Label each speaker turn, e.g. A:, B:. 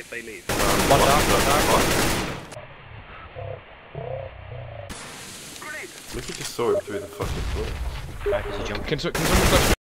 A: if they leave.
B: One down, one down.
C: We could just saw him through the fucking door.
B: Right, because he jumped. Can someone